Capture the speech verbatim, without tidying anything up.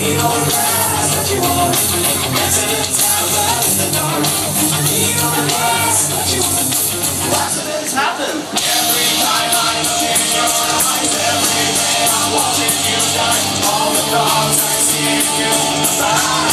need no grass, what you want? Accidents happen in the dark. I need no grass, what you want? Accidents happen every time I look in your eyes. Every day I'm watching you die. All the dogs I see you.